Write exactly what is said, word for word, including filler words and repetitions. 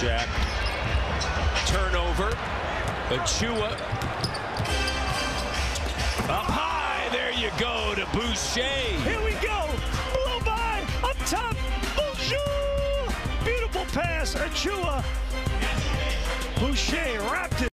Jack. Turnover. Achua. Up high. There you go to Boucher. Here we go. Blow by. Up top. Boucher. Beautiful pass. Achua. Boucher. Raptors.